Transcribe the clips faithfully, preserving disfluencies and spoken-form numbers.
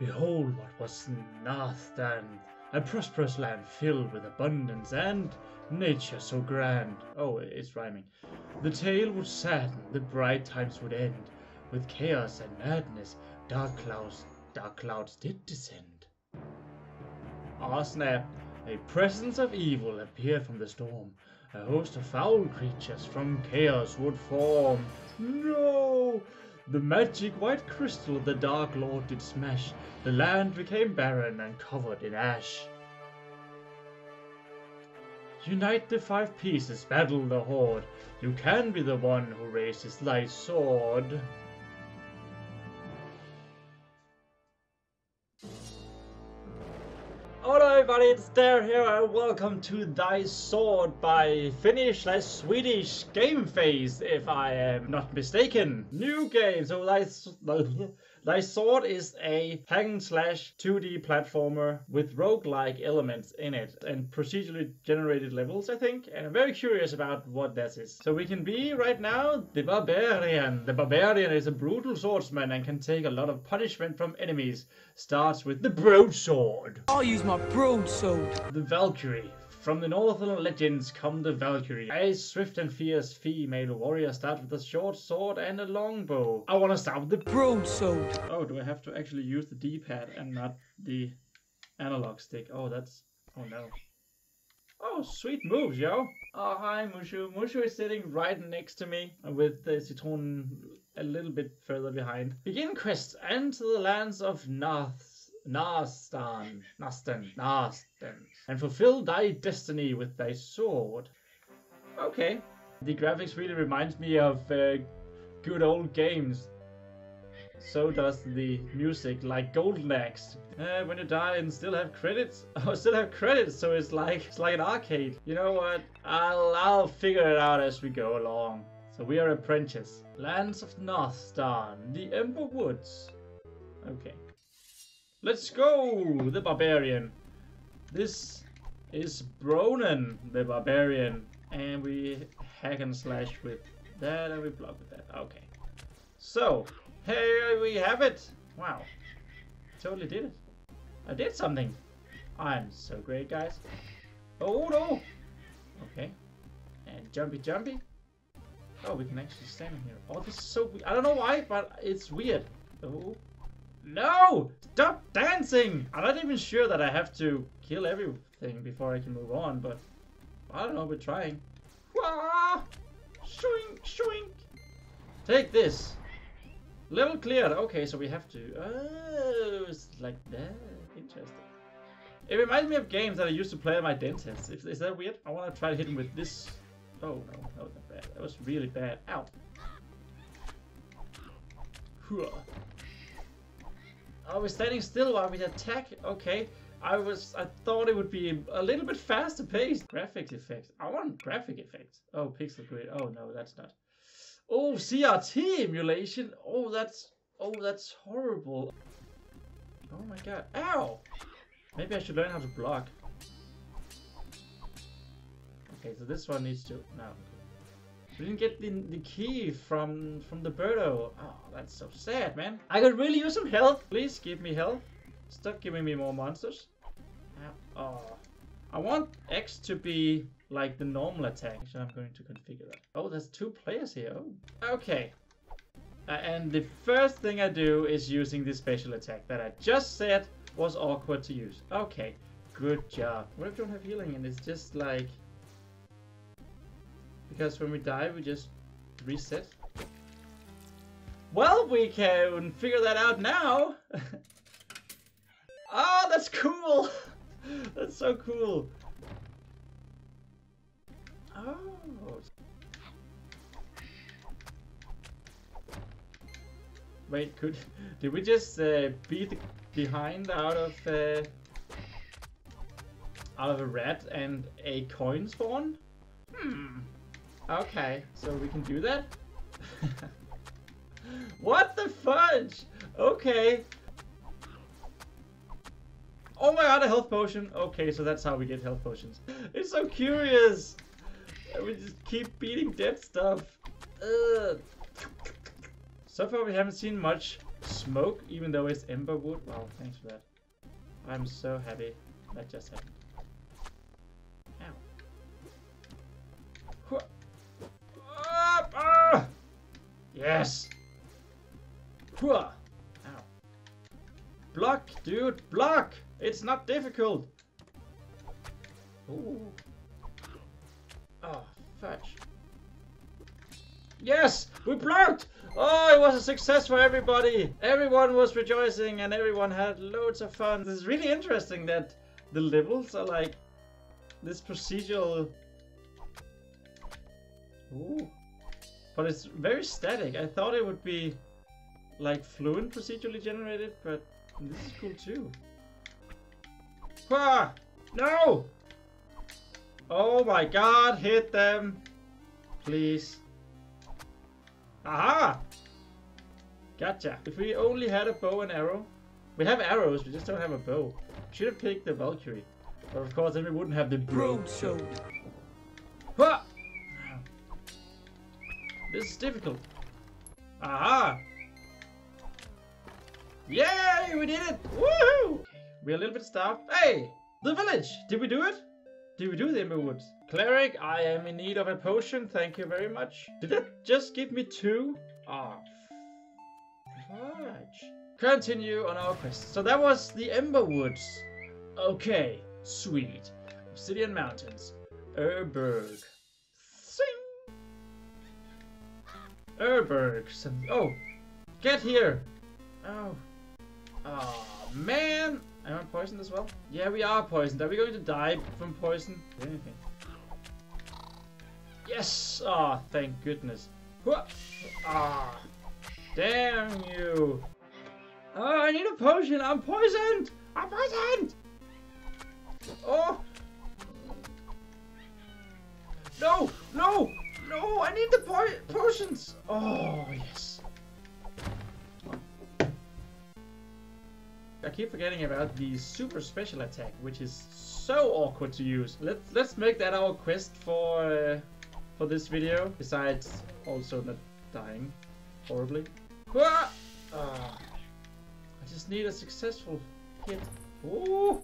Behold what was Nhaastans, a prosperous land filled with abundance and nature so grand. Oh, it's rhyming. The tale would sadden, the bright times would end. With chaos and madness, dark clouds, dark clouds did descend. Ah, snap! A presence of evil appeared from the storm. A host of foul creatures from chaos would form. No! The magic white crystal the Dark Lord did smash. The land became barren and covered in ash. Unite the five pieces, battle the horde. You can be the one who raises thy sword. Hello everybody, itsDair here and welcome to Thy Sword by Finnish slash Swedish Game Face, if I am not mistaken. New game, so Thy, Thy Sword is a hack and slash two D platformer with roguelike elements in it and procedurally generated levels, I think. And I'm very curious about what that is. So we can be right now the Barbarian. The Barbarian is a brutal swordsman and can take a lot of punishment from enemies. Starts with the Broadsword. I'll use my BROADSWORD. The Valkyrie. From the northern legends come the Valkyrie. A swift and fierce female warrior starts with a short sword and a longbow. I want to start with the BROADSWORD. Oh, do I have to actually use the D-pad and not the analog stick? Oh, that's... Oh, no. Oh, sweet moves, yo. Oh, hi, Mushu. Mushu is sitting right next to me with the Citron a little bit further behind. Begin quest. Enter the lands of Nhaastans. Nhaastans, Nhaastans, Nhaastans, and fulfill thy destiny with thy sword. Okay. The graphics really reminds me of uh, good old games. So does the music, like Golden Axe. Uh, when you die and still have credits, oh, still have credits, so it's like it's like an arcade. You know what? I'll I'll figure it out as we go along. So we are apprentices. Lands of Nhaastans, the Ember Woods. Okay. Let's go! The Barbarian. This is Bronan the Barbarian. And we hack and slash with that and we block with that. Okay. So, here we have it. Wow. Totally did it. I did something. I'm so great, guys. Oh no! Okay. And jumpy jumpy. Oh, we can actually stand in here. Oh, this is so weird. I don't know why, but it's weird. Oh. No! Stop dancing! I'm not even sure that I have to kill everything before I can move on, but I don't know, we're trying. Wah! Shwink, shwink! Take this! Level cleared. Okay, so we have to... Oh, it's like that. Interesting. It reminds me of games that I used to play at my dentist. Is, is that weird? I want to try to hit him with this. Oh, no. That was not bad. That was really bad. Ow. Hooah. I was standing still while we attack. Okay, I was. I thought it would be a little bit faster paced. Graphics effects. I want graphic effects. Oh, pixel grid. Oh no, that's not. Oh, C R T emulation. Oh, that's. Oh, that's horrible. Oh my god. Ow. Maybe I should learn how to block. Okay, so this one needs to. No. We didn't get the, the key from from the Birdo. Oh, that's so sad, man. I could really use some health. Please give me health. Stop giving me more monsters. Oh, I want X to be like the normal attack. So I'm going to configure that. Oh, there's two players here. Oh, okay. Uh, and the first thing I do is using this special attack that I just said was awkward to use. Okay, good job. What if you don't have healing and it's just like... Because when we die, we just reset. Well, we can figure that out now. Oh, that's cool. That's so cool. Oh. Wait, could did we just uh, beat the behind out of uh, out of a rat and a coin spawn? Hmm. Okay, so we can do that? What the fudge? Okay. Oh my god, a health potion. Okay, so that's how we get health potions. It's so curious. We just keep beating dead stuff. Ugh. So far we haven't seen much smoke, even though it's Ember Wood. Wow, thanks for that. I'm so happy that just happened. Ow. Up, ah! Yes! Ow. Block, dude, block! It's not difficult! Ooh. Oh, fudge. Yes! We blocked! Oh, it was a success for everybody! Everyone was rejoicing and everyone had loads of fun. This is really interesting that the levels are like this procedural. Ooh. But it's very static. I thought it would be like fluent procedurally generated, but this is cool too. Ah! No! Oh my god, hit them! Please. Aha! Gotcha. If we only had a bow and arrow. We have arrows, we just don't have a bow. Should have picked the Valkyrie. But of course then we wouldn't have the BROADSWORD. Ha! This is difficult. Aha! Yay! We did it! Woohoo! We're a little bit starved. Hey! The village! Did we do it? Did we do the Ember Woods? Cleric, I am in need of a potion. Thank you very much. Did that just give me two? Ah, oh, fudge. Continue on our quest. So that was the Ember Woods. Okay, sweet. Obsidian Mountains. Ur-Berg. Sing! Ur-Berg. Oh, get here. Oh. Oh, man. Am I poisoned as well? Yeah, we are poisoned. Are we going to die from poison? Anything. Yes! Ah, oh, thank goodness. Ah, damn you! Oh, I need a potion. I'm poisoned. I'm poisoned. Oh! No! No! No! I need the po potions. Oh yes. I keep forgetting about the super special attack, which is so awkward to use. Let's let's make that our quest for uh, for this video. Besides, also not dying horribly. Ah! Ah. I just need a successful hit. Ooh.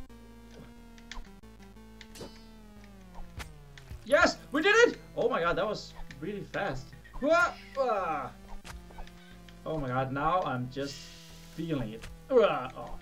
Yes, we did it! Oh my god, that was really fast. Ah! Ah. Oh my god, now I'm just feeling it. Oh.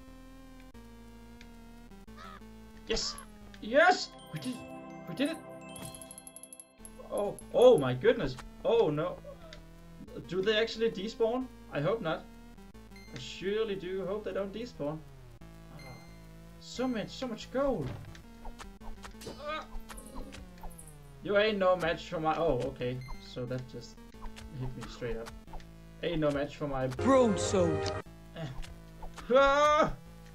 Yes! Yes! We did we did it! Oh, oh my goodness! Oh no! Do they actually despawn? I hope not. I surely do hope they don't despawn. Oh, so much, so much gold! Ah. You ain't no match for my. Oh, okay. So that just hit me straight up. Ain't no match for my BROADSWORD. Eh. Ah!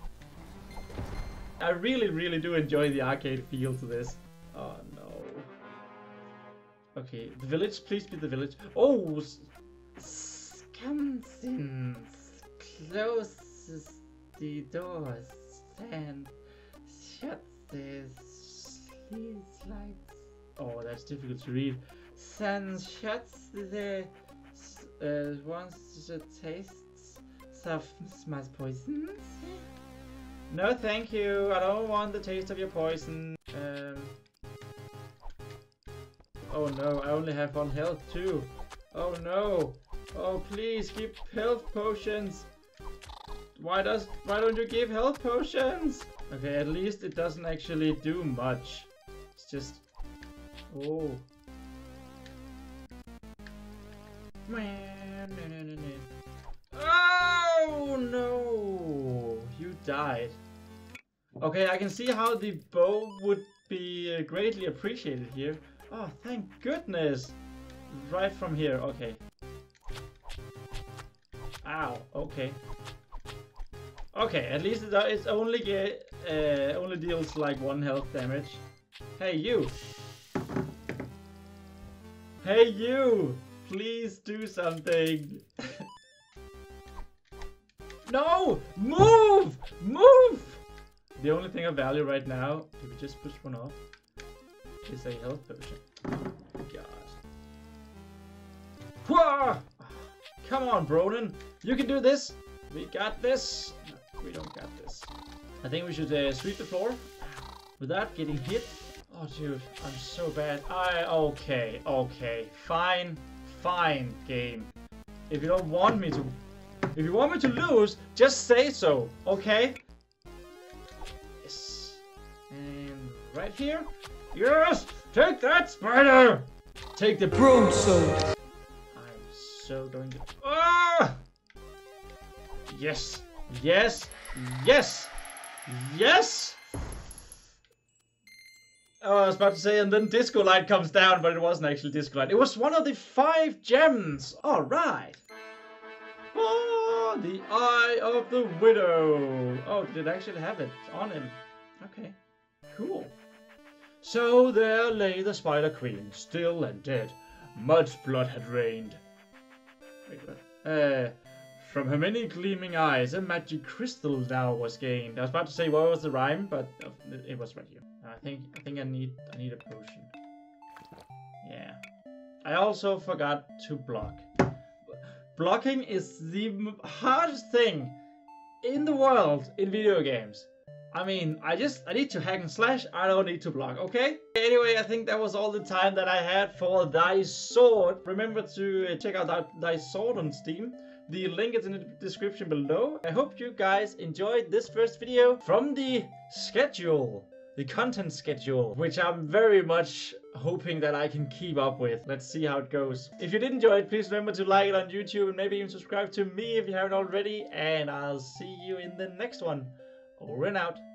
I really, really do enjoy the arcade feel to this. Oh no. Okay, the village, please be the village. Oh, Nhaastans, closes the doors and shut the sleeves lights. Oh, that's difficult to read. Sun shuts the uh, once the taste of my poisons. No, thank you. I don't want the taste of your poison. Um. Oh no, I only have one health too. Oh no. Oh please, give health potions. Why does? Why don't you give health potions? Okay, at least it doesn't actually do much. It's just. Oh. Man, no, no, no, no. Oh no! You died. Okay, I can see how the bow would be uh, greatly appreciated here. Oh, thank goodness! Right from here, okay. Ow, okay. Okay, at least it, it's only get, uh, only deals like one health damage. Hey you! Hey you! Please do something! No! Move! Move! The only thing of value right now, if we just push one off, is a health potion. Oh god. Whoa! Come Come on, Bronan. You can do this. We got this. No, we don't got this. I think we should uh, sweep the floor without getting hit. Oh, dude, I'm so bad. I okay, okay, fine, fine, game. If you don't want me to, if you want me to lose, just say so, okay? Yes. And right here. Yes! Take that, spider! Take the BROADSWORD. I'm so going to... Ah! Yes! Yes! Yes! Yes! Oh, I was about to say, and then Disco Light comes down, but it wasn't actually Disco Light. It was one of the five gems! Alright! Oh, the Eye of the Widow! Oh, did it actually have it on him? Okay, cool. So there lay the Spider Queen, still and dead. Much blood had rained. Wait, what? Uh, from her many gleaming eyes, a magic crystal now was gained. I was about to say what was the rhyme, but it was right here. I think I think I need I need a potion. Yeah. I also forgot to block. Blocking is the hardest thing in the world in video games. I mean, I just, I need to hack and slash, I don't need to block, okay? Anyway, I think that was all the time that I had for Thy Sword. Remember to check out that Thy Sword on Steam. The link is in the description below. I hope you guys enjoyed this first video from the schedule, the content schedule, which I'm very much hoping that I can keep up with. Let's see how it goes. If you did enjoy it, please remember to like it on YouTube and maybe even subscribe to me if you haven't already. And I'll see you in the next one. Over and out.